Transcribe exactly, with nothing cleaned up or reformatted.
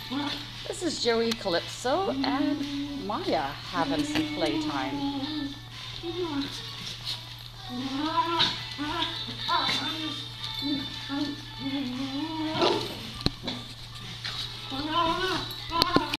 This is Joey Calypso and Maya having some playtime.